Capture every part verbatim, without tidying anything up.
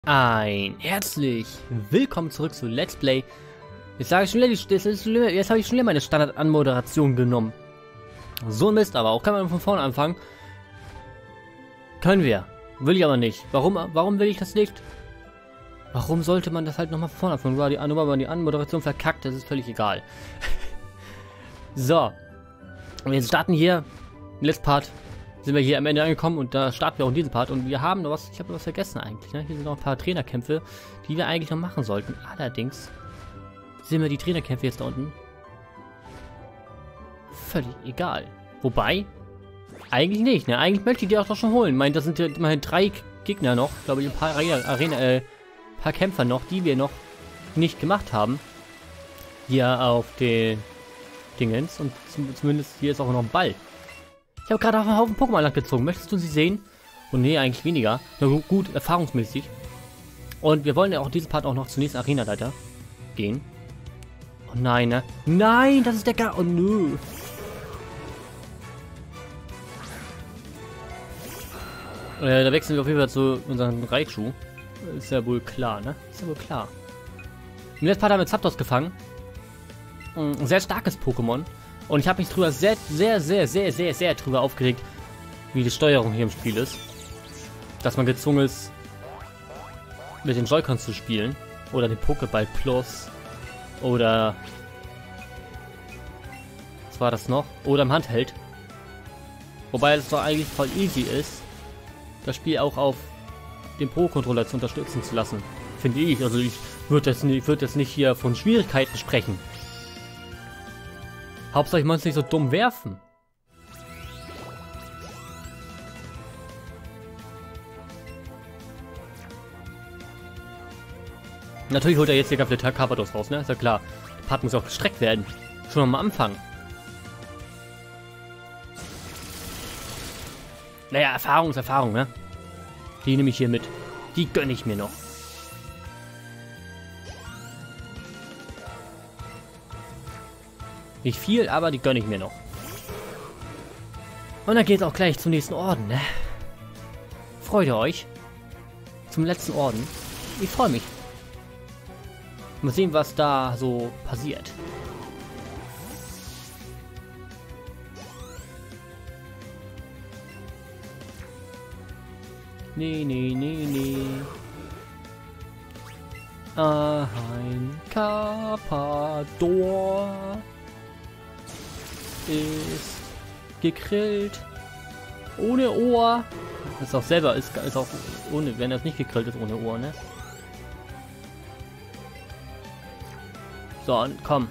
Ein herzlich willkommen zurück zu Let's Play. Jetzt sage ich schon, jetzt habe ich schon wieder meine Standard-Anmoderation genommen. So ein Mist, aber auch kann man von vorne anfangen. Können wir. Will ich aber nicht. Warum, warum will ich das nicht? Warum sollte man das halt nochmal von vorne anfangen? Nur weil man die Anmoderation verkackt, das ist völlig egal. So. Und jetzt starten hier im letzten Part. Sind wir hier am Ende angekommen und da starten wir auch in diesem Part und wir haben noch was, ich habe noch was vergessen eigentlich, ne? Hier sind noch ein paar Trainerkämpfe, die wir eigentlich noch machen sollten. Allerdings sehen wir die Trainerkämpfe jetzt da unten. Völlig egal. Wobei, eigentlich nicht, ne? Eigentlich möchte ich die auch doch schon holen. Ich meine, das sind ja immerhin drei Gegner noch, glaube ich, ein paar Arena, Arena äh, paar Kämpfer noch, die wir noch nicht gemacht haben. Hier auf den Dingens und zumindest hier ist auch noch ein Ball. Ich habe gerade auf einen Haufen Pokémon lang gezogen. Möchtest du sie sehen? Und nee, eigentlich weniger. Na gut, gut, erfahrungsmäßig. Und wir wollen ja auch diesen Part auch noch zur nächsten Arena-Leiter gehen. Oh nein, ne? Nein, das ist der Gar... Oh nö. Äh, da wechseln wir auf jeden Fall zu unserem Raichu. Ist ja wohl klar, ne? Ist ja wohl klar. Im letzten Part haben wir Zapdos gefangen. Ein sehr starkes Pokémon. Und ich habe mich drüber sehr, sehr, sehr, sehr, sehr, sehr drüber aufgeregt, wie die Steuerung hier im Spiel ist. Dass man gezwungen ist, mit den Joy-Cons zu spielen. Oder den Pokéball Plus. Oder... Was war das noch? Oder im Handheld. Wobei es doch eigentlich voll easy ist, das Spiel auch auf dem Pro-Controller zu unterstützen zu lassen. Finde ich. Also ich würde jetzt, würd jetzt nicht hier von Schwierigkeiten sprechen. Hauptsache, ich muss nicht so dumm werfen. Natürlich holt er jetzt hier ganz viele Carpathos raus, ne? Ist ja klar. Der Part muss auch gestreckt werden. Schon am Anfang. Naja, Erfahrung ist Erfahrung, ne? Die nehme ich hier mit. Die gönne ich mir noch. Nicht viel, aber die gönne ich mir noch. Und dann geht es auch gleich zum nächsten Orden, ne? Freut ihr euch? Zum letzten Orden. Ich freue mich. Mal sehen, was da so passiert. Nee, nee, nee, nee. Ein Carpador ist gegrillt. Ohne Ohr. Ist auch selber, ist, ist auch ohne, wenn das nicht gegrillt ist, ohne Ohr, ne? So, und komm.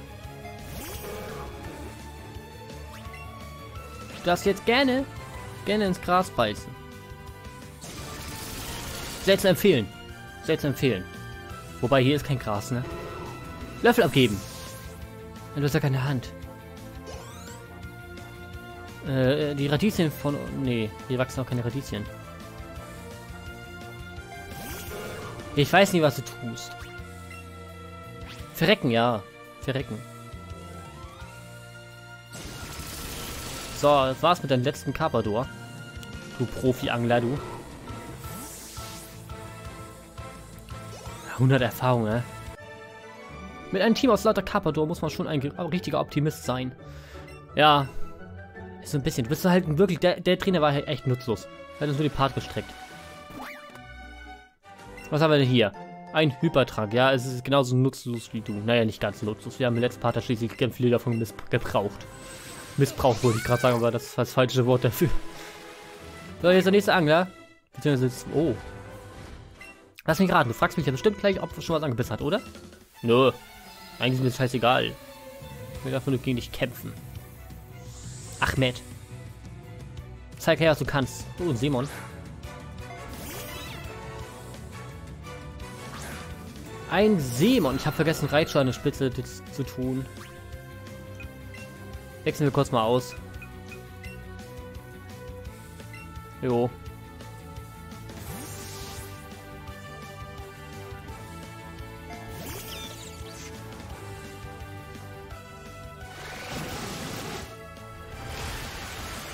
Du darfst jetzt gerne, gerne ins Gras beißen. Sehr zu empfehlen. Sehr zu empfehlen. Wobei, hier ist kein Gras, ne? Löffel abgeben. Du hast ja keine Hand. Äh, die Radieschen von... Nee, hier wachsen auch keine Radieschen. Ich weiß nicht, was du tust. Verrecken, ja. Verrecken. So, das war's mit deinem letzten Carpador. Du Profi-Angler, du. hundert Erfahrung, ne? Mit einem Team aus lauter Carpador muss man schon ein richtiger Optimist sein. Ja. Ist so ein bisschen. Du bist halt wirklich. Der, der Trainer war halt echt nutzlos. Er hat uns nur die Part gestreckt. Was haben wir denn hier? Ein Hypertrank. Ja, es ist genauso nutzlos wie du. Naja, nicht ganz nutzlos. Wir haben im letzten Part schließlich ganz viele davon missbraucht. Missbraucht wollte ich gerade sagen, aber das ist das falsche Wort dafür. So, jetzt der nächste Angler. Beziehungsweise. Oh. Lass mich raten. Du fragst mich ja bestimmt gleich, ob schon was angebissen hat, oder? Nö. Eigentlich ist mir das scheißegal. Ich will einfach nur gegen dich kämpfen. Ahmed. Zeig her, was du kannst. Oh, und Simon. Ein Simon. Ich habe vergessen, Raichu an der Spitze zu tun. Wechseln wir kurz mal aus. Jo.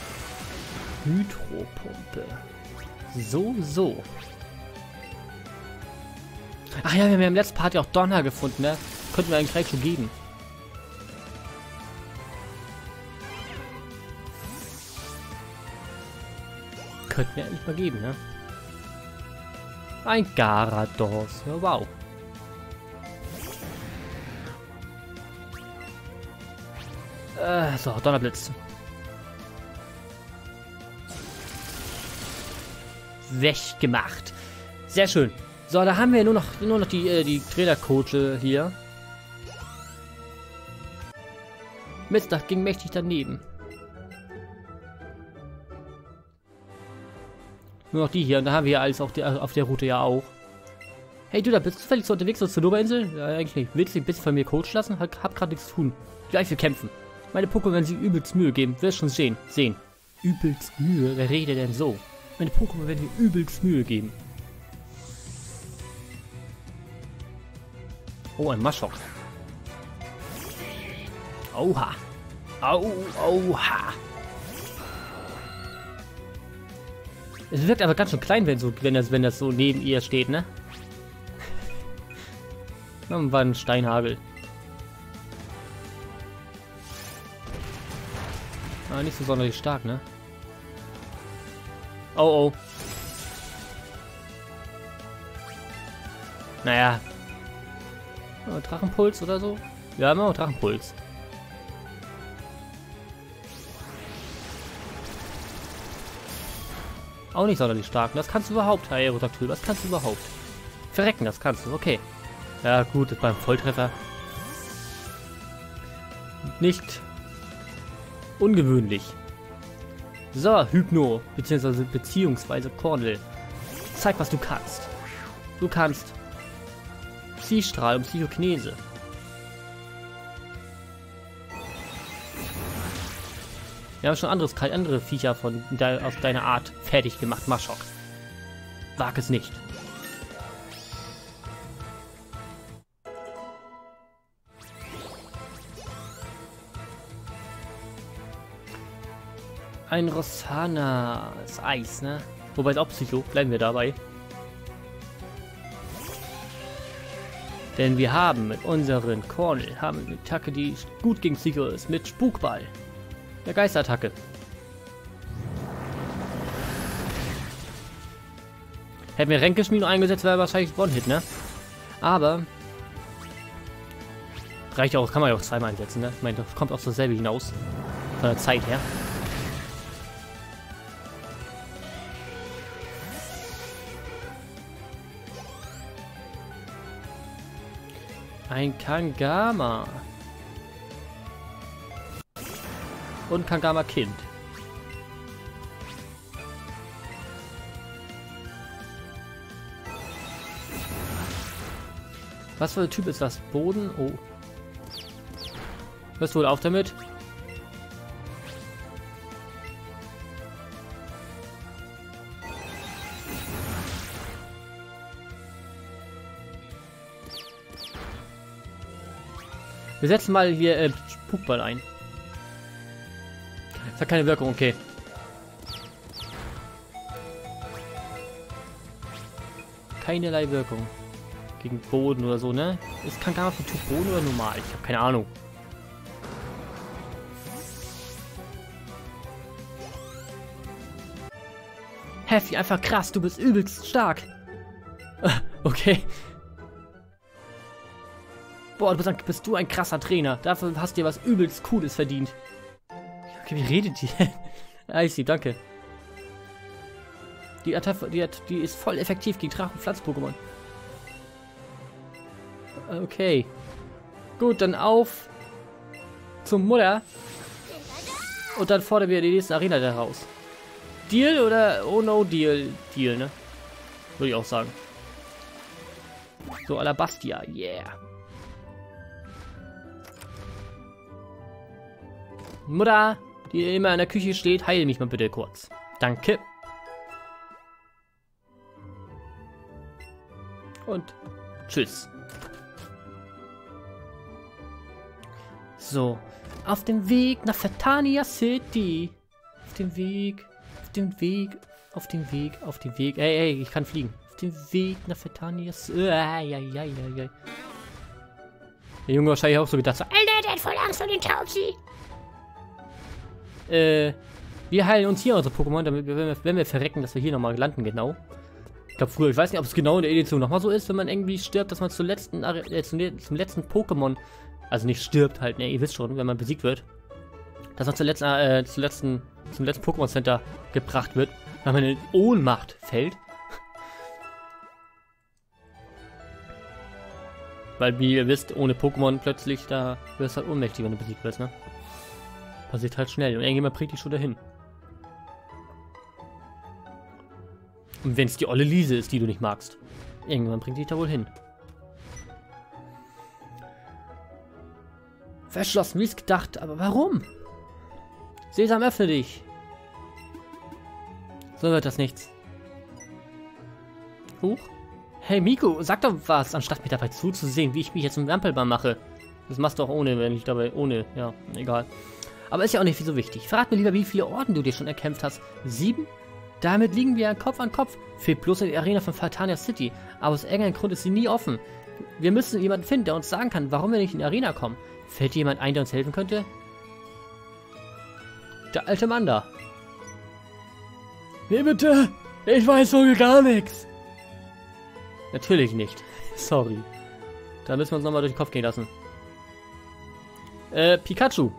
Hydropumpe. So, so. Ach ja, wir haben im letzten Part ja auch Donner gefunden, ne? Könnten wir eigentlich gleich schon geben. Könnten wir eigentlich mal geben, ne? Ein Garados. Ja, wow. Äh, so, Donnerblitz. Weggemacht. Sehr schön. So, da haben wir nur noch, nur noch die, äh, die Trainercoach hier. Mist, das ging mächtig daneben. Nur noch die hier. Und da haben wir ja alles auf der, auf der Route ja auch. Hey, du, da bist du zufällig so unterwegs zur Nova-Insel? Ja, eigentlich nicht. Willst du ein bisschen von mir coachen lassen? Hab, hab gerade nichts zu tun. Gleich wir kämpfen. Meine Pokémon werden sich übelst Mühe geben. Wirst schon sehen. Sehen. Übelst Mühe? Wer redet denn so? Meine Pokémon werden mir übelst Mühe geben. Oh, ein Maschok. Oha. Au, oha. Es wirkt aber ganz schön klein, wenn, so, wenn, das, wenn das so neben ihr steht, ne? Dann war ein Steinhagel. Ah, nicht so sonderlich stark, ne? Oh, oh. Naja. Oh, Drachenpuls oder so? Wir haben auch Drachenpuls. Auch nicht sonderlich stark. Das kannst du überhaupt, Aerodactyl. Das kannst du überhaupt. Verrecken, das kannst du. Okay. Ja, gut, beim Volltreffer. Nicht ungewöhnlich. So, Hypno, beziehungsweise beziehungsweise Cornel. Zeig, was du kannst. Du kannst Psystrahl und Psychokinese. Wir haben schon anderes, andere Viecher von de, aus deiner Art fertig gemacht, Maschok. Wag es nicht. Ein Rossana. Das Eis, ne? Wobei es auch Psycho. Bleiben wir dabei. Denn wir haben mit unseren Cornel haben eine Attacke, die gut gegen Psycho ist. Mit Spukball. Der Geisterattacke. Hätten wir Ränkeschmied eingesetzt, wäre wahrscheinlich One-Hit, ne? Aber reicht auch, kann man ja auch zweimal einsetzen, ne? Ich meine, das kommt auch so dasselbe hinaus. Von der Zeit her. Ein Kangama. Und Kangama Kind. Was für ein Typ ist das? Boden? Oh. Hörst du wohl auf damit? Wir setzen mal hier äh, Spukball ein. Das hat keine Wirkung, okay. Keinerlei Wirkung. Gegen Boden oder so, ne? Ist Kangama von Typ Boden oder normal? Ich habe keine Ahnung. Hefty, einfach krass, du bist übelst stark. Okay. Boah, du bist, ein, bist du ein krasser Trainer. Dafür hast du dir was übelst Cooles verdient. Okay, wie redet die? Ah, ich sie, danke. Die Attacke, die, hat, die ist voll effektiv gegen Drachen- und Pflanz-Pokémon. Okay. Gut, dann auf zum Mutter. Und dann fordern wir die nächste Arena da raus. Deal oder oh no Deal? Deal, ne? Würde ich auch sagen. So, Alabastia, yeah. Mutter, die immer in der Küche steht, heil mich mal bitte kurz. Danke. Und tschüss. So, auf dem Weg nach Fertania City. Auf dem Weg, auf dem Weg, auf dem Weg, auf dem Weg. Ey, ey, ich kann fliegen. Auf den Weg nach Fertanias. Äh, ja, ja, ja, ja. Der Junge wahrscheinlich auch so gedacht, so, Alter, der hat voll Angst vor den Taubsi. Äh, wir heilen uns hier unsere Pokémon, damit wir, wenn wir, wenn wir verrecken, dass wir hier nochmal landen, genau. Ich glaube früher, ich weiß nicht, ob es genau in der Edition nochmal so ist, wenn man irgendwie stirbt, dass man zum letzten, äh, zum, zum letzten Pokémon, also nicht stirbt halt, ne, ihr wisst schon, wenn man besiegt wird, dass man zum letzten, äh, zum letzten, zum letzten Pokémon Center gebracht wird, weil man in Ohnmacht fällt. Weil, wie ihr wisst, ohne Pokémon plötzlich, da wirst du halt ohnmächtig, wenn du besiegt wirst, ne? Passiert halt schnell und irgendjemand bringt dich schon dahin. Und wenn es die olle Liese ist, die du nicht magst, irgendwann bringt dich da wohl hin. Verschlossen, wie es gedacht, aber warum? Sesam, öffne dich! So wird das nichts. Huch. Hey Miku, sag doch was, anstatt mir dabei zuzusehen, wie ich mich jetzt im Rampelbahn mache. Das machst du auch ohne, wenn ich dabei ohne, ja, egal. Aber ist ja auch nicht so wichtig. Verrat mir lieber, wie viele Orden du dir schon erkämpft hast. Sieben? Damit liegen wir Kopf an Kopf. Fehlt bloß in die Arena von Fertania City. Aber aus irgendeinem Grund ist sie nie offen. Wir müssen jemanden finden, der uns sagen kann, warum wir nicht in die Arena kommen. Fällt dir jemand ein, der uns helfen könnte? Der alte Mann da. Wie bitte? Ich weiß wohl gar nichts. Natürlich nicht. Sorry. Da müssen wir uns nochmal durch den Kopf gehen lassen. Äh, Pikachu.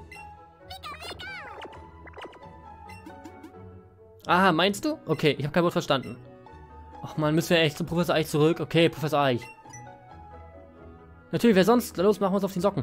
Aha, meinst du? Okay, ich habe kein Wort verstanden. Ach man, müssen wir echt zum Professor Eich zurück? Okay, Professor Eich. Natürlich, wer sonst? Los, machen wir uns auf den Socken.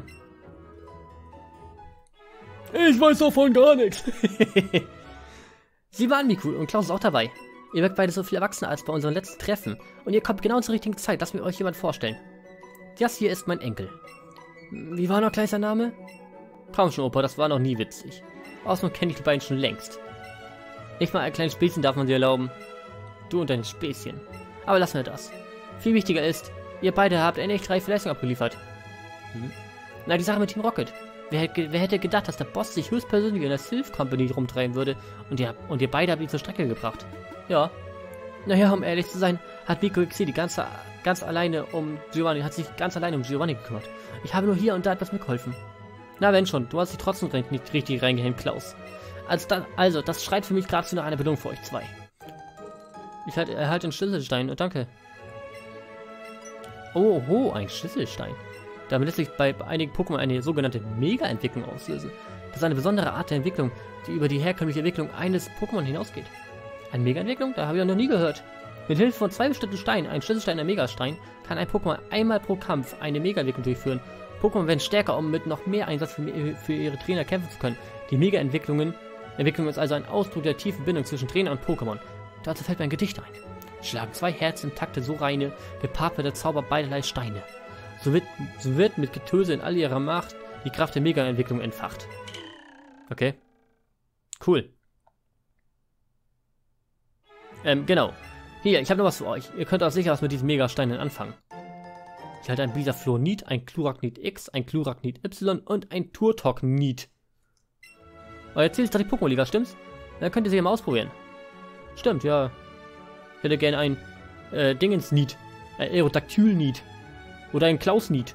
Ich weiß davon gar nichts. Sie waren Miku und Klaus ist auch dabei. Ihr wirkt beide so viel erwachsener als bei unserem letzten Treffen. Und ihr kommt genau zur richtigen Zeit. Lasst mir euch jemand vorstellen. Das hier ist mein Enkel. Wie war noch gleich sein Name? Komm schon, Opa, das war noch nie witzig. Außerdem kenne ich die beiden schon längst. Nicht mal ein kleines Späßchen darf man dir erlauben. Du und dein Späßchen. Aber lassen wir das. Viel wichtiger ist, ihr beide habt eine echt reife Leistung abgeliefert. Hm? Na, die Sache mit Team Rocket. Wer, hätte, wer hätte gedacht, dass der Boss sich höchstpersönlich in der Sylph Company rumtreiben würde und ihr, und ihr beide habt ihn zur Strecke gebracht. Ja. Naja, um ehrlich zu sein, hat Miku X die ganze, ganz alleine um Giovanni, hat sich ganz alleine um Giovanni gekümmert. Ich habe nur hier und da etwas mitgeholfen. Na wenn schon, du hast dich trotzdem nicht richtig reingehängt, Klaus. Also, dann, also das schreit für mich gerade nach einer Belohnung für euch zwei. Ich halt, erhalte einen Schlüsselstein, oh, danke. Oh, oh, ein Schlüsselstein. Damit lässt sich bei einigen Pokémon eine sogenannte Mega-Entwicklung auslösen. Das ist eine besondere Art der Entwicklung, die über die herkömmliche Entwicklung eines Pokémon hinausgeht. Eine Mega-Entwicklung? Da habe ich ja noch nie gehört. Mit Hilfe von zwei bestimmten Steinen, ein Schlüsselstein und ein Megastein, kann ein Pokémon einmal pro Kampf eine Mega-Entwicklung durchführen. Pokémon werden stärker, um mit noch mehr Einsatz für, für ihre Trainer kämpfen zu können. Die Mega-Entwicklungen Entwicklung ist also ein Ausdruck der tiefen Bindung zwischen Trainer und Pokémon. Dazu fällt mir ein Gedicht ein. Schlagen zwei Herzen im Takte so reine, gepaart mit der Zauber beiderlei Steine. So wird, so wird mit Getöse in all ihrer Macht die Kraft der Mega-Entwicklung entfacht. Okay. Cool. Ähm, genau. Hier, ich habe noch was für euch. Ihr könnt auch sicher was mit diesen Megasteinen anfangen. Ich halte ein Bisaflor-Niet, ein Kluraknit X, ein Kluraknit Y und ein Turtok-Niet. Euer Ziel ist doch die Pokémon-Liga, stimmt's? Dann könnt ihr sie ja mal ausprobieren. Stimmt, ja. Ich hätte gerne ein äh, Dingens-Niet. Ein Aerodactyl-Niet. Oder ein Klaus-Niet.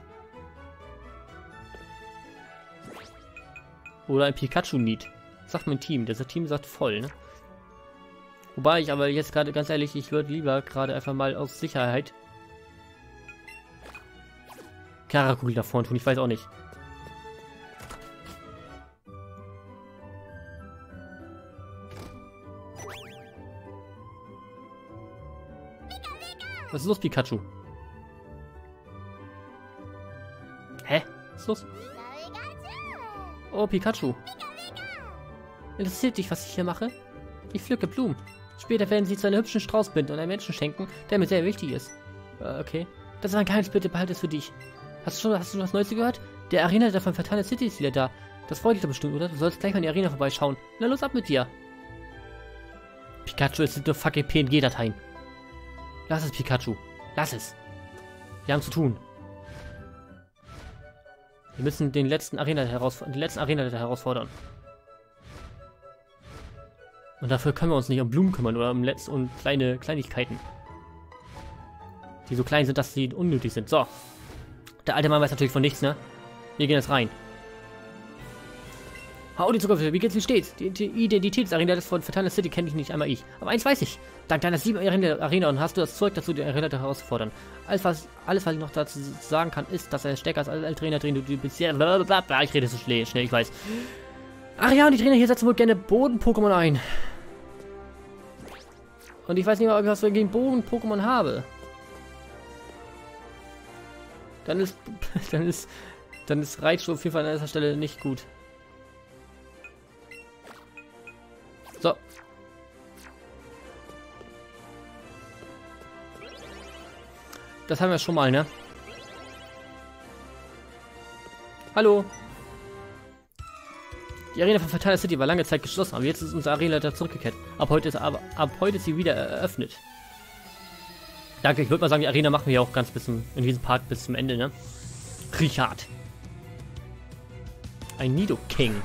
Oder ein Pikachu-Niet. Sagt mein Team. Das Team sagt voll, ne? Wobei ich aber jetzt gerade, ganz ehrlich, ich würde lieber gerade einfach mal aus Sicherheit Karakugel da vorne tun. Ich weiß auch nicht. Was ist los, Pikachu? Hä? Was ist los? Oh, Pikachu. Interessiert dich, was ich hier mache? Ich pflücke Blumen. Später werden sie zu einem hübschen Strauß binden und einem Menschen schenken, der mir sehr wichtig ist. Äh, okay. Das ist ein Geheimnis, bitte behalte es für dich. Hast du schon, hast du schon was Neues gehört? Der Arenaleiter von Fertania City ist wieder da. Das freut dich doch bestimmt, oder? Du sollst gleich mal in die Arena vorbeischauen. Na los, ab mit dir. Pikachu, es sind nur fucking P N G-Dateien. Lass es, Pikachu. Lass es. Wir haben zu tun. Wir müssen den letzten Arena herausfordern, den letzten Arena herausfordern. Und dafür können wir uns nicht um Blumen kümmern oder um Letz und kleine Kleinigkeiten. Die so klein sind, dass sie unnötig sind. So. Der alte Mann weiß natürlich von nichts, ne? Wir gehen jetzt rein. Hau die Zukunft, wie geht's, wie steht's? Die, die Identitätsarena des von Fatana City kenne ich nicht, einmal ich. Aber eins weiß ich. Dank deiner sieben Arena und hast du das Zeug dazu, die Arena herauszufordern. Alles was, alles, was ich noch dazu sagen kann, ist, dass er stärker als alle Trainer drin, du bisher... Blablabla. Ich rede so schnell, schnell, ich weiß. Ach ja, und die Trainer hier setzen wohl gerne Boden-Pokémon ein. Und ich weiß nicht mal, ob ich was gegen Boden-Pokémon habe. Dann ist... Dann ist... Dann ist Raichu auf jeden Fall an dieser Stelle nicht gut. So. Das haben wir schon mal, ne? Hallo. Die Arena von Fatana City war lange Zeit geschlossen, aber jetzt ist unsere Arena da zurückgekehrt. Ab heute ist aber ab heute ist sie wieder eröffnet. Danke, ich würde mal sagen, die Arena machen wir ja auch ganz bis zum, in diesem Part bis zum Ende, ne? Richard. Ein Nidoking.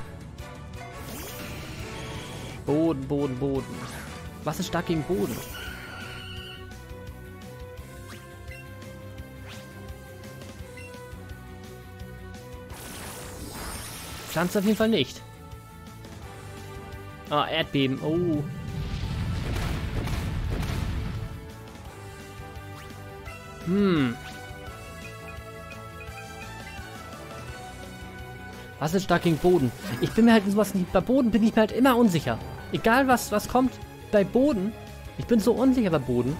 Boden, Boden, Boden. Was ist stark gegen Boden? Pflanze auf jeden Fall nicht. Ah, Erdbeben. Oh. Hm. Was ist stark gegen Boden? Ich bin mir halt in sowas nicht. Bei Boden bin ich mir halt immer unsicher. Egal was, was kommt bei Boden. Ich bin so unsicher bei Boden.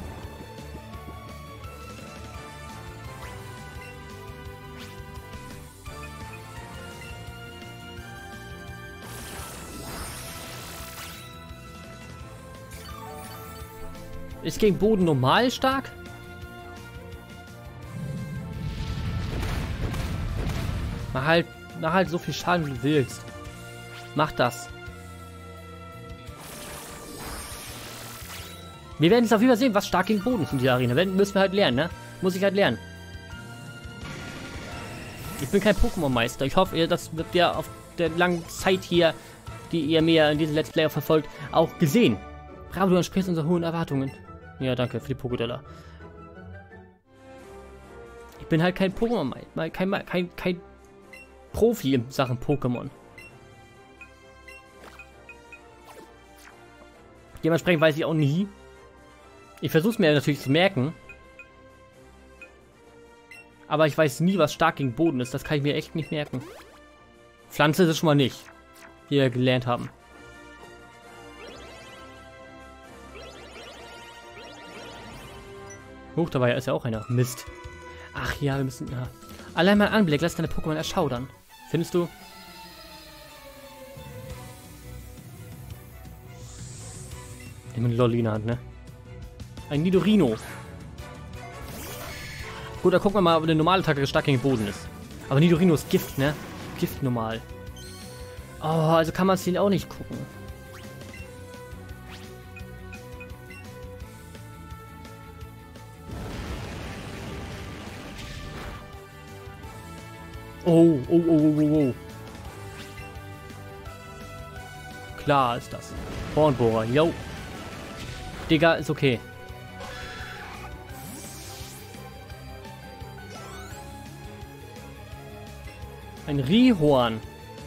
Ist gegen Boden normal stark? Mach halt, mach halt so viel Schaden, wie du willst. Mach das. Wir werden jetzt auf jeden Fall sehen, was stark gegen Boden ist in dieser Arena. Wenn, müssen wir halt lernen, ne? Muss ich halt lernen. Ich bin kein Pokémon-Meister. Ich hoffe, das wird ja auf der langen Zeit hier, die ihr mir in diesem Let's Player verfolgt, auch gesehen. Bravo, du entsprichst unseren hohen Erwartungen. Ja, danke für die Pokédollar. Ich bin halt kein Pokémon-Meister. Kein, kein, kein Profi in Sachen Pokémon. Dementsprechend weiß ich auch nie. Ich versuche es mir natürlich zu merken. Aber ich weiß nie, was stark gegen Boden ist. Das kann ich mir echt nicht merken. Pflanze ist es schon mal nicht. Wie wir gelernt haben. Huch, dabei ist ja auch einer. Mist. Ach ja, wir müssen... Ja. Allein mein Anblick lässt deine Pokémon erschaudern. Findest du? Nimm einen Lolli in der Hand, ne? Ein Nidorino. Gut, da gucken wir mal, ob eine normale Attacke stark gegen Boden ist. Aber Nidorino ist Gift, ne? Gift normal. Oh, also kann man es den auch nicht gucken. Oh, oh, oh, oh, oh, oh. Klar ist das. Hornbohrer, yo. Digga, ist okay. Ein Rihorn.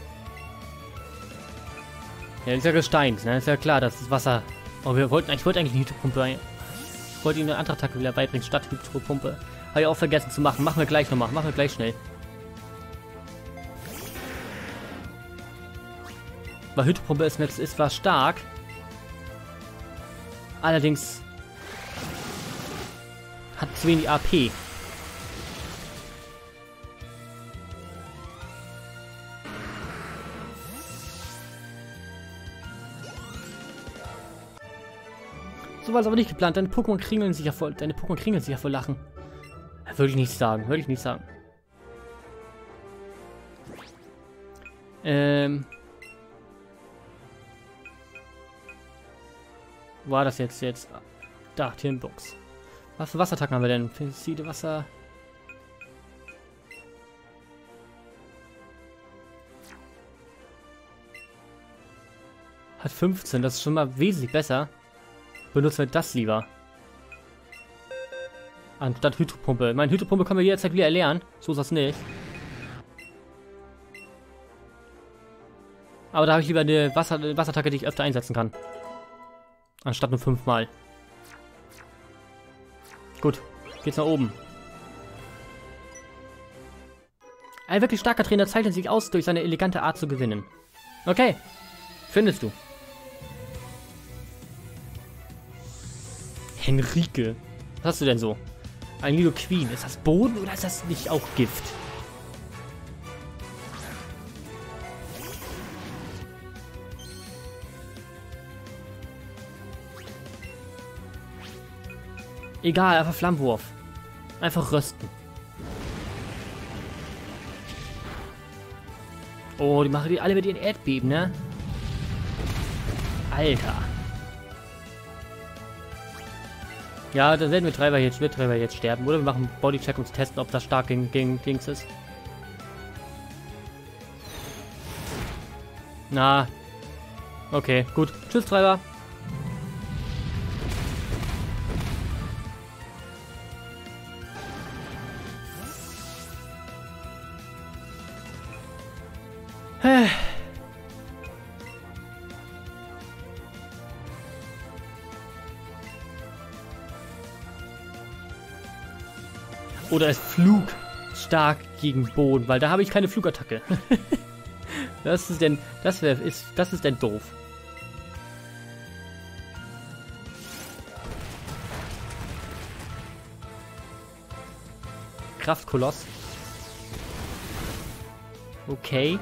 Ja, das ist ja Gestein, ne? Ist ja klar, das ist Wasser. Aber wir wollten, ich wollte eigentlich eine Hydropumpe. Ich wollte ihm eine andere Attacke wieder beibringen, statt Hydropumpe. Habe ich auch vergessen zu machen. Machen wir gleich nochmal. Machen wir gleich schnell. Weil Hydropumpe ist, ist zwar stark. Allerdings hat zu wenig A P. So war es aber nicht geplant. Deine Pokémon kringeln sich ja voll. Deine Pokémon kringeln sich ja voll Lachen. Würde ich nicht sagen. Würde ich nicht sagen. Ähm. Wo war das jetzt? Jetzt. Da, Tinbox. Was für Wasserattacken haben wir denn? Siede Wasser. Hat fünfzehn. Das ist schon mal wesentlich besser. Benutzen wir das lieber. Anstatt Hydropumpe. Meine Hydropumpe können wir jederzeit wieder erlernen. So ist das nicht. Aber da habe ich lieber eine, Wasser, eine Wasserattacke, die ich öfter einsetzen kann. Anstatt nur fünfmal. Gut, geht's nach oben. Ein wirklich starker Trainer zeichnet sich aus durch seine elegante Art zu gewinnen. Okay, findest du. Henrike. Was hast du denn so? Ein Lido Queen. Ist das Boden oder ist das nicht auch Gift? Egal, einfach Flammenwurf. Einfach rösten. Oh, die machen die alle mit ihren Erdbeben, ne? Alter. Ja, dann werden wir Treiber jetzt, wird Treiber jetzt sterben. Oder wir machen einen Bodycheck, um zu testen, ob das stark gegen, gegen Dings ist. Na. Okay, gut. Tschüss, Treiber. Oder ist Flug stark gegen Boden, weil da habe ich keine Flugattacke. Das ist denn, das wäre, ist, das ist denn doof. Kraftkoloss. Okay.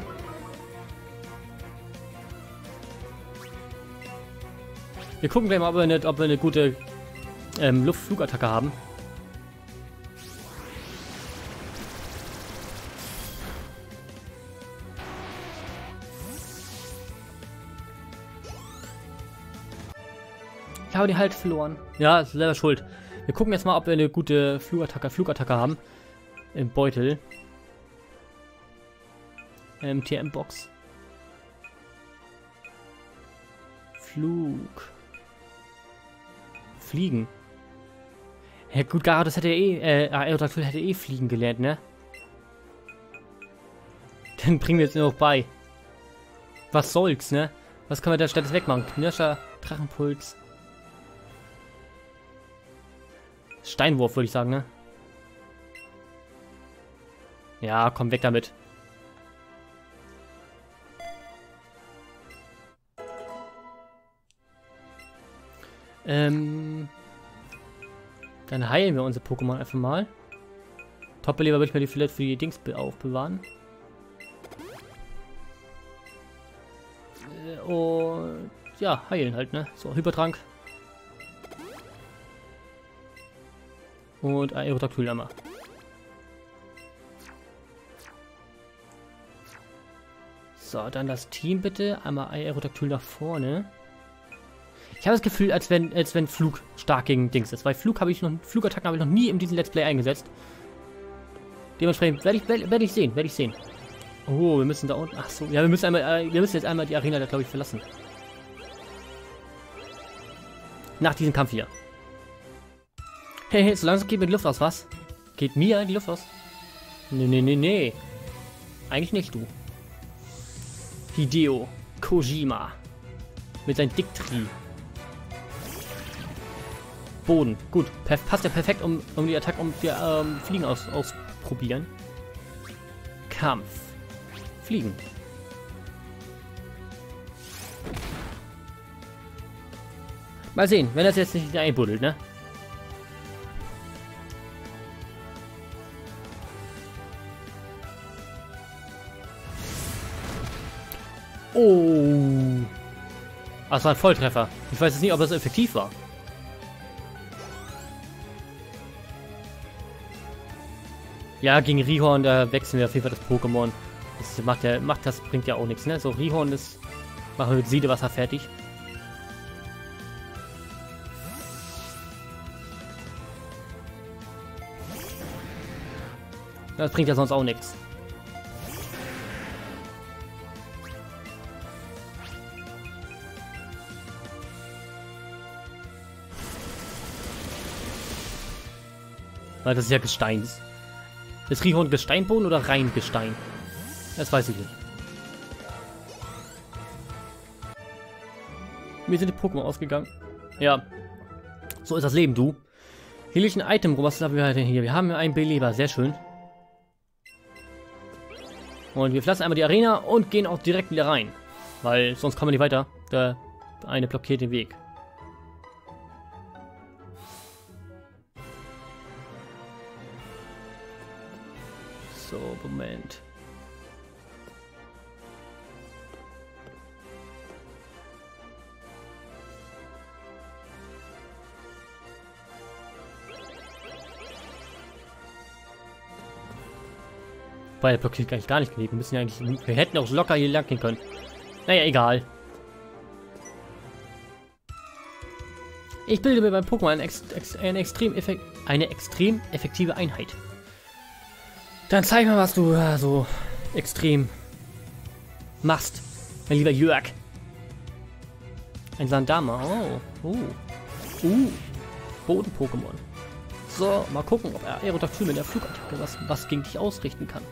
Wir gucken gleich mal, ob wir eine, ob wir eine gute ähm, Luftflugattacke haben. Ich habe die halt verloren. Ja, ist selber schuld. Wir gucken jetzt mal, ob wir eine gute Flugattacke, Flugattacke haben. Im Beutel. Ähm, T M-Box. Flug. Fliegen. Ja gut, Gyarados hätte eh, äh, Aerodactyl hätte eh fliegen gelernt, ne? Dann bringen wir jetzt nur noch bei. Was soll's, ne? Was können wir da statt wegmachen? Knirscher, Drachenpuls. Steinwurf, würde ich sagen, ne? Ja, komm, weg damit. Ähm... Dann heilen wir unsere Pokémon einfach mal. Top-Beleber würde ich mir die vielleicht für die Dings aufbewahren. Äh, und... ja, heilen halt, ne? So, Hypertrank. Und Aerodactyl einmal. So, dann das Team bitte. Einmal Aerodactyl nach vorne. Ich habe das Gefühl, als wenn, als wenn Flug stark gegen Dings ist. Weil Flug habe ich noch, Flugattacken habe ich noch nie in diesem Let's Play eingesetzt. Dementsprechend werde ich, werde, werde ich sehen, werde ich sehen. Oh, wir müssen da unten. Ach so, ja, wir müssen einmal, äh, wir müssen jetzt einmal die Arena da, glaube ich, verlassen. Nach diesem Kampf hier. Hey, hey, so langsam geht mir die Luft aus, was? Geht mir die Luft aus? Nee, nee, nee, nee. Eigentlich nicht, du. Hideo Kojima. Mit seinem Dicktri. Boden. Gut. Perf passt ja perfekt, um, um die Attacke, um die ähm, Fliegen aus, ausprobieren. Kampf. Fliegen. Mal sehen, wenn das jetzt nicht einbuddelt, ne? Oh. Ah, das war ein Volltreffer. Ich weiß jetzt nicht, ob das effektiv war. Ja, gegen Rihorn, da wechseln wir auf jeden Fall das Pokémon. Das macht ja, macht das, bringt ja auch nichts, ne? So, Rihorn ist. Machen wir mit Siedewasser fertig. Das bringt ja sonst auch nichts. Weil das ist ja Gestein. Ist Rihorn Gesteinboden oder rein Gestein? Das weiß ich nicht. Mir sind die Pokémon ausgegangen. Ja. So ist das Leben, du. Hier liegt ein Item rum. Was haben wir denn hier? Wir haben einen Beleber. Sehr schön. Und wir pflanzen einmal die Arena und gehen auch direkt wieder rein. Weil sonst kommen wir nicht weiter. Der eine blockiert den Weg. So, Moment. Weil er blockiert eigentlich gar nicht gelegen. Wir müssen ja eigentlich. Wir hätten auch locker hier lang gehen können. Naja, egal. Ich bilde mir beim Pokémon eine, ex ex eine, extrem eine extrem effektive Einheit. Dann zeig mal, was du äh, so extrem machst, mein lieber Jörg. Ein Sandama. Oh. Oh. Uh. Boden-Pokémon. So, mal gucken, ob er Aerodactyl mit der Flugattacke was, was gegen dich ausrichten kann.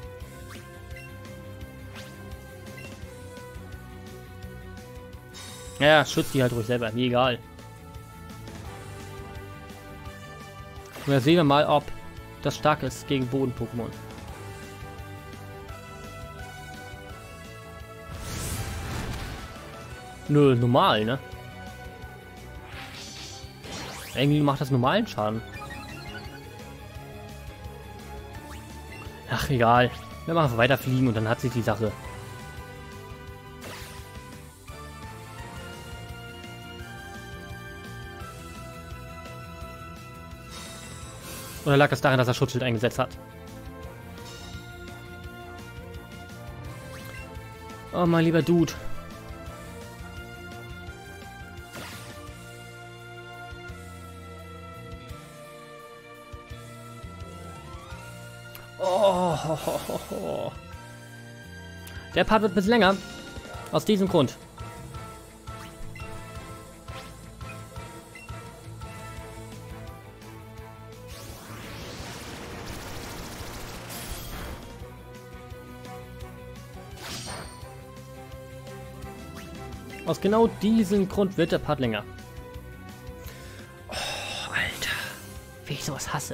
Ja, schützt die halt ruhig selber. Mir egal. Und dann sehen wir mal, ob das stark ist gegen Boden-Pokémon. Nö, normal, ne? Irgendwie macht das normalen Schaden. Ach, egal. Wir machen einfach weiterfliegen und dann hat sich die Sache. Oder lag es daran, dass er Schutzschild eingesetzt hat? Oh, mein lieber Dude. Oh, ho, ho, ho, ho. Der Part wird ein bisschen länger. Aus diesem Grund. Aus genau diesem Grund wird der Part länger. Oh, Alter. Wie ich sowas hasse.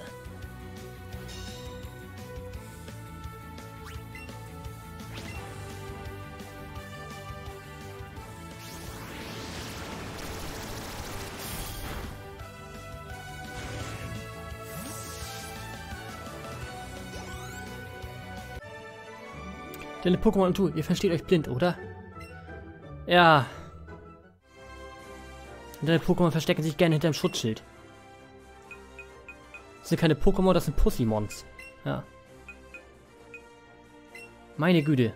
Deine Pokémon und du, ihr versteht euch blind, oder? Ja. Und deine Pokémon verstecken sich gerne hinter dem Schutzschild. Das sind keine Pokémon, das sind Pussymons. Ja. Meine Güte.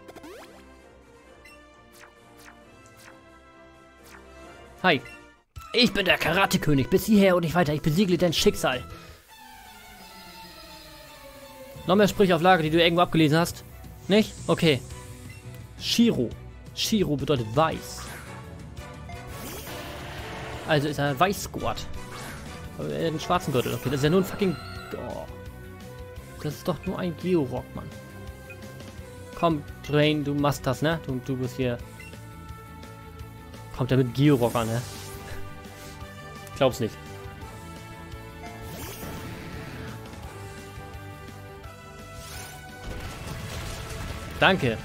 Hi. Ich bin der Karate-König. Bis hierher und nicht weiter. Ich besiegle dein Schicksal. Noch mehr Sprüche auf Lager, die du irgendwo abgelesen hast? Nicht? Okay. Shiro. Shiro bedeutet weiß. Also ist er Weiß-Squad. Aber er hat einen schwarzen Gürtel. Okay, das ist ja nur ein fucking... Oh. Das ist doch nur ein Georock, Mann. Komm, Drain, du machst das, ne? Du, du bist hier... Kommt er mit Georock an, ne? Glaub's nicht. Danke.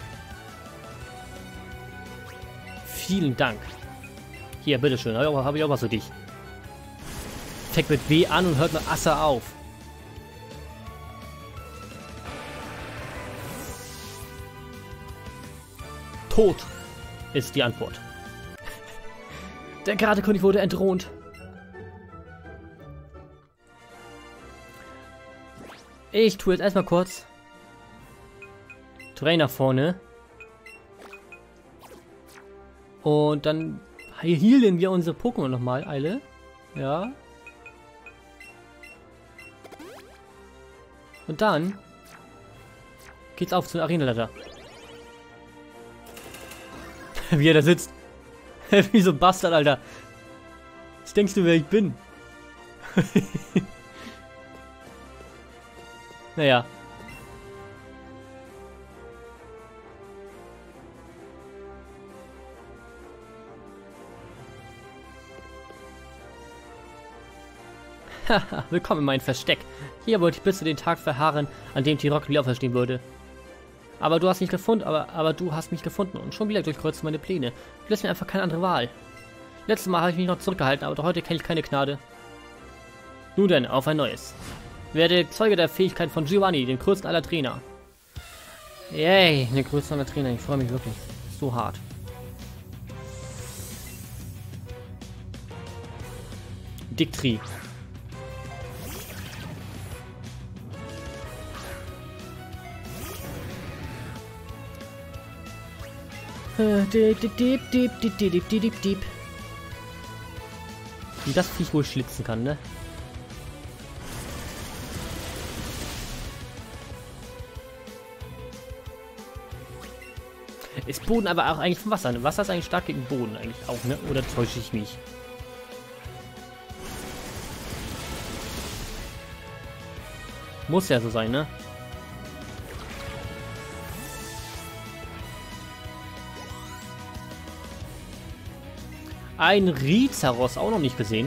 Vielen Dank. Hier, bitteschön. Habe ich auch was für dich. Fängt mit W an und hört mit Asse auf. Tod ist die Antwort. Der Karate-König wurde entthront. Ich tue jetzt erstmal kurz Trainer vorne. Und dann healen wir unsere Pokémon nochmal, Eile. Ja. Und dann geht's auf zur Arena-Leiter. Wie er da sitzt. Wie so ein Bastard, Alter. Was denkst du, wer ich bin? Naja. Haha, willkommen in meinem Versteck. Hier wollte ich bis zu den Tag verharren, an dem T-Rocket wieder auferstehen würde. Aber du hast mich gefunden, aber, aber du hast mich gefunden und schon wieder durchkreuzt meine Pläne. Du lässt mir einfach keine andere Wahl. Letztes Mal habe ich mich noch zurückgehalten, aber heute kenne ich keine Gnade. Nun denn, auf ein neues. Werde Zeuge der Fähigkeit von Giovanni, den größten aller Trainer. Yay, der größte aller Trainer, ich freue mich wirklich. So hart. Dictri. Wie das Viech wohl schlitzen kann, ne? Ist Boden aber auch eigentlich vom Wasser, ne? Wasser ist eigentlich stark gegen Boden eigentlich auch, ne? Oder täusche ich mich? Muss ja so sein, ne? Ein Rizaros, auch noch nicht gesehen.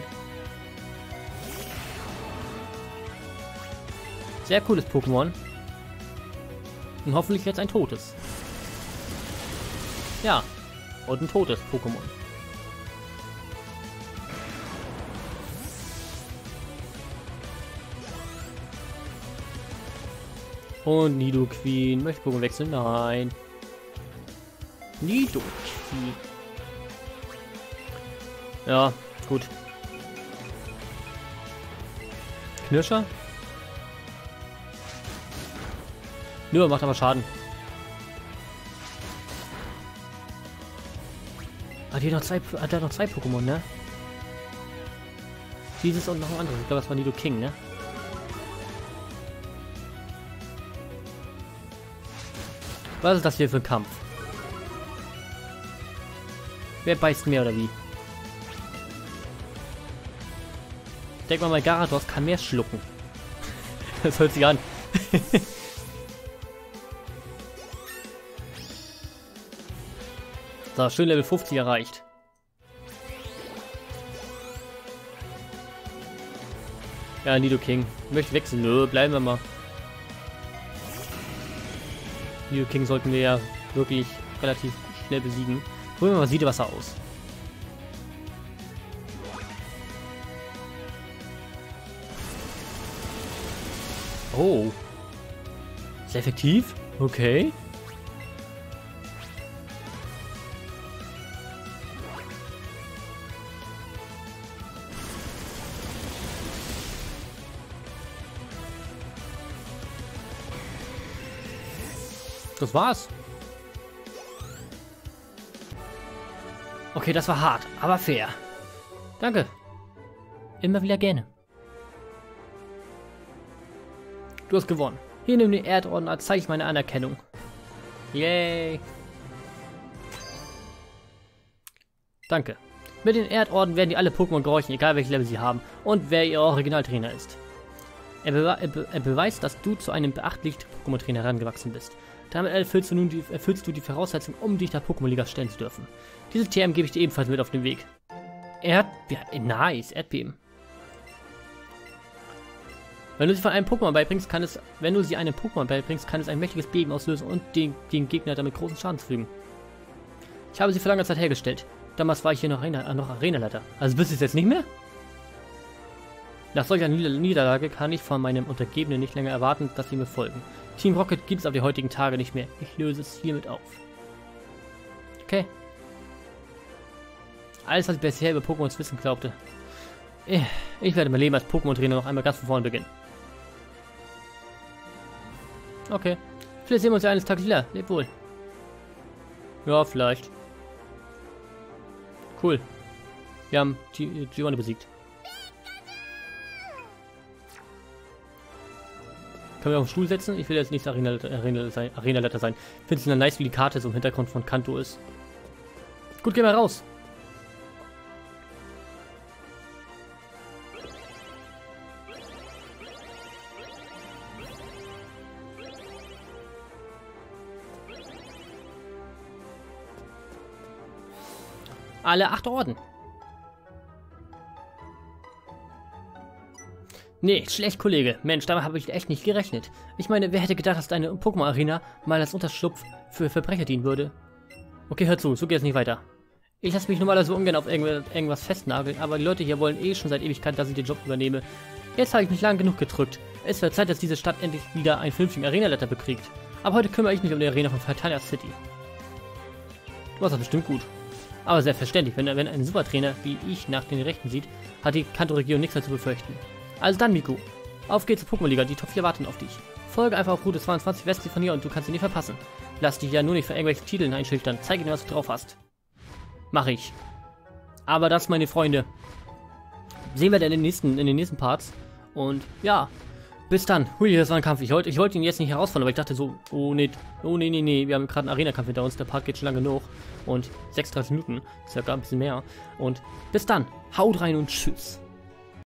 Sehr cooles Pokémon. Und hoffentlich jetzt ein totes. Ja, und ein totes Pokémon. Und Nidoqueen. Möchte ich Pokémon wechseln? Nein. Nidoqueen. Ja, gut. Knirscher? Nö, macht aber Schaden. Ah, die hat noch zwei, hat er noch zwei Pokémon, ne? Dieses und noch ein anderes. Ich glaube, das war Nidoking, ne? Was ist das hier für ein Kampf? Wer beißt mehr oder wie? Ich denke mal, mein Gyarados kann mehr schlucken. Das hört sich an. So, schön Level fünfzig erreicht. Ja, Nidoking. Möchte wechseln. Nö, bleiben wir mal. Nidoking sollten wir ja wirklich relativ schnell besiegen. Probieren wir mal Siedewasser aus. Oh. Sehr effektiv. Okay. Das war's. Okay, das war hart, aber fair. Danke. Immer wieder gerne. Du hast gewonnen. Hier nimm den Erdorden als Zeichen meiner Anerkennung. Yay. Danke. Mit den Erdorden werden die alle Pokémon gehorchen, egal welches Level sie haben und wer ihr Originaltrainer ist. Er, bewe er, be er beweist, dass du zu einem beachtlichen Pokémon-Trainer herangewachsen bist. Damit erfüllst du nun die, erfüllst du die Voraussetzung, um dich der Pokémon-Liga stellen zu dürfen. Diese T M gebe ich dir ebenfalls mit auf den Weg. Erd... Ja, nice, Erdbeben. Wenn du sie von einem Pokémon beibringst, kann es... Wenn du sie einem Pokémon beibringst, kann es ein mächtiges Beben auslösen und den, den Gegner damit großen Schaden zufügen. Ich habe sie vor langer Zeit hergestellt. Damals war ich hier noch, Arena, noch Arenaleiter. Also bist du es jetzt nicht mehr? Nach solcher Niederlage kann ich von meinem Untergebenen nicht länger erwarten, dass sie mir folgen. Team Rocket gibt es auf die heutigen Tage nicht mehr. Ich löse es hiermit auf. Okay. Alles, was ich bisher über Pokémons wissen glaubte. Ich werde mein Leben als Pokémon-Trainer noch einmal ganz von vorne beginnen. Okay. Vielleicht sehen wir uns ja eines Tages wieder. Lebt wohl. Ja, vielleicht. Cool. Wir haben Giovanni besiegt. Können wir auf den Stuhl setzen? Ich will jetzt nicht Arena-Leiter Arena sein. Arena sein. Ich finde es eine nice, wie die Karte so im Hintergrund von Kanto ist. Gut, gehen wir raus. Alle acht Orden. Nee, schlecht, Kollege. Mensch, damit habe ich echt nicht gerechnet. Ich meine, wer hätte gedacht, dass deine Pokémon-Arena mal als Unterschlupf für Verbrecher dienen würde? Okay, hör zu, so geht es nicht weiter. Ich lasse mich normalerweise ungern auf irgendwas festnageln, aber die Leute hier wollen eh schon seit Ewigkeit, dass ich den Job übernehme. Jetzt habe ich mich lang genug gedrückt. Es wird Zeit, dass diese Stadt endlich wieder einen vernünftigen Arena-Leiter bekriegt. Aber heute kümmere ich mich um die Arena von Phytania City. Du machst das bestimmt gut. Aber selbstverständlich, wenn, wenn ein Supertrainer wie ich nach den Rechten sieht, hat die Kanto-Region nichts mehr zu befürchten. Also dann, Miku. Auf geht's zur Pokémon-Liga, die Top vier warten auf dich. Folge einfach auf Route zweiundzwanzig westlich von hier und du kannst ihn nicht verpassen. Lass dich ja nur nicht für irgendwelche Titeln einschüchtern. Zeig ihnen, was du drauf hast. Mach ich. Aber das, meine Freunde, sehen wir dann in den nächsten, in den nächsten Parts. Und ja, bis dann. Hui, das war ein Kampf. Ich wollte ich wollte ihn jetzt nicht herausfordern, aber ich dachte so, oh nee, oh nee, nee, nee, wir haben gerade einen Arena-Kampf hinter uns. Der Part geht schon lange genug. Und sechsunddreißig Minuten, circa ein bisschen mehr. Und bis dann. Haut rein und tschüss.